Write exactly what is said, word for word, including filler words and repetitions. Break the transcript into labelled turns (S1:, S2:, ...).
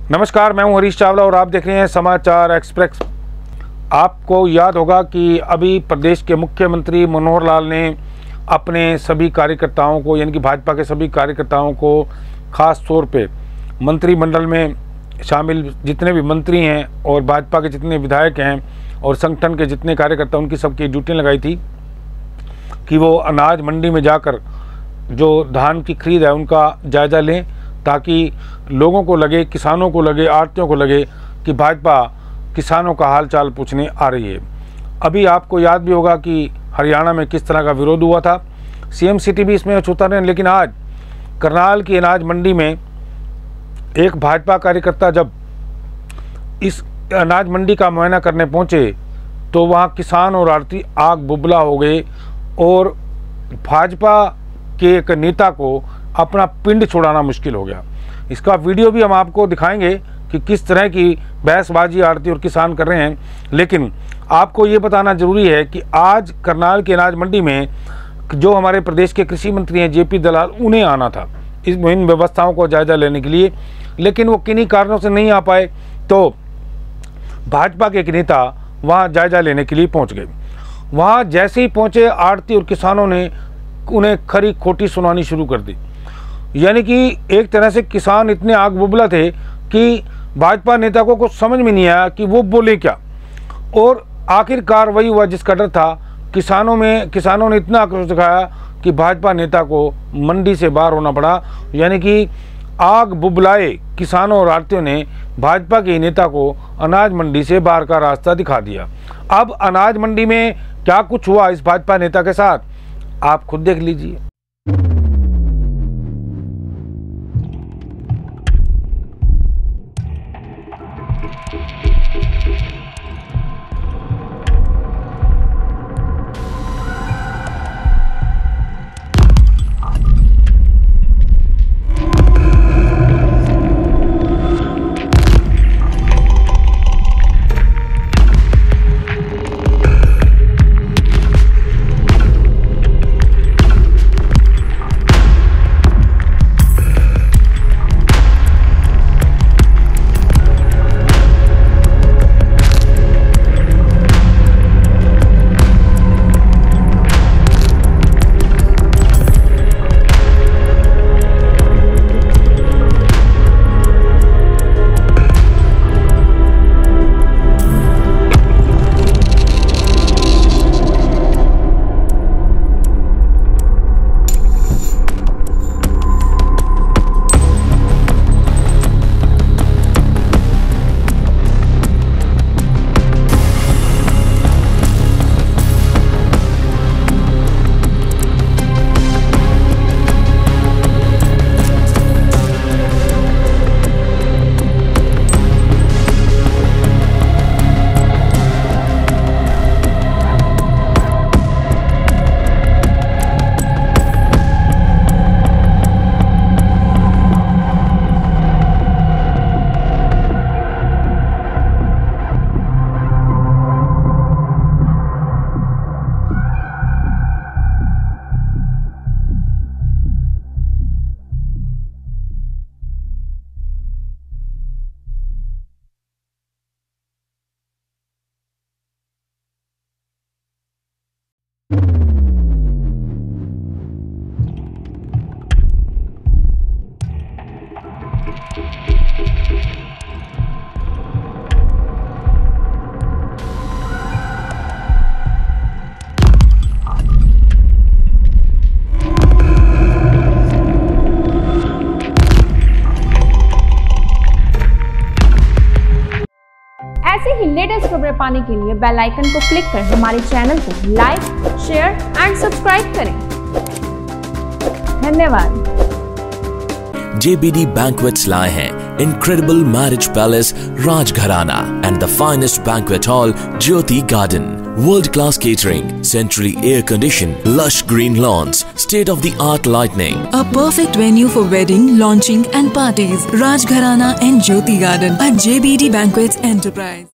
S1: नमस्कार, मैं हूं हरीश चावला और आप देख रहे हैं समाचार एक्सप्रेस। आपको याद होगा कि अभी प्रदेश के मुख्यमंत्री मनोहर लाल ने अपने सभी कार्यकर्ताओं को, यानी कि भाजपा के सभी कार्यकर्ताओं को, ख़ास तौर पे मंत्रिमंडल में शामिल जितने भी मंत्री हैं और भाजपा के जितने विधायक हैं और संगठन के जितने कार्यकर्ता, उनकी सबकी ड्यूटियाँ लगाई थी कि वो अनाज मंडी में जाकर जो धान की खरीद है उनका जायज़ा लें, ताकि लोगों को लगे, किसानों को लगे, आड़तियों को लगे कि भाजपा किसानों का हाल चाल पूछने आ रही है। अभी आपको याद भी होगा कि हरियाणा में किस तरह का विरोध हुआ था, सीएम सिटी भी इसमें छूता रहे। लेकिन आज करनाल की अनाज मंडी में एक भाजपा कार्यकर्ता जब इस अनाज मंडी का मुआयना करने पहुंचे तो वहां किसान और आड़ती आग बुबला हो गए और भाजपा के एक नेता को अपना पिंड छुड़ाना मुश्किल हो गया। इसका वीडियो भी हम आपको दिखाएंगे कि किस तरह की बहसबाजी आड़ती और किसान कर रहे हैं। लेकिन आपको ये बताना जरूरी है कि आज करनाल की अनाज मंडी में जो हमारे प्रदेश के कृषि मंत्री हैं जेपी दलाल, उन्हें आना था इस इन व्यवस्थाओं को जायजा लेने के लिए, लेकिन वो किन्हीं कारणों से नहीं आ पाए। तो भाजपा के एक नेता वहाँ जायजा लेने के लिए पहुँच गए। वहाँ जैसे ही पहुँचे, आड़ती और किसानों ने उन्हें खरी खोटी सुनानी शुरू कर दी। यानी कि एक तरह से किसान इतने आग बुबला थे कि भाजपा नेता को कुछ समझ में नहीं आया कि वो बोले क्या, और आखिरकार वही हुआ जिसका डर था। किसानों में किसानों ने इतना आक्रोश दिखाया कि भाजपा नेता को मंडी से बाहर होना पड़ा। यानी कि आग बुबलाए किसानों और आड़तियों ने भाजपा के नेता को अनाज मंडी से बाहर का रास्ता दिखा दिया। अब अनाज मंडी में क्या कुछ हुआ इस भाजपा नेता के साथ, आप खुद देख लीजिए।
S2: ऐसे ही लेटेस्ट खबरें पाने के लिए बेल आइकन को क्लिक कर हमारे चैनल को लाइक, शेयर एंड सब्सक्राइब करें। धन्यवाद।
S3: J B D Banquets लाए हैं incredible marriage palace Rajgharana and the finest banquet hall Jyoti Garden. World-class catering, centrally air-conditioned, lush green lawns, state-of-the-art lighting.
S4: A perfect venue for wedding, launching and parties. Rajgharana and Jyoti Garden at J B D Banquets Enterprise.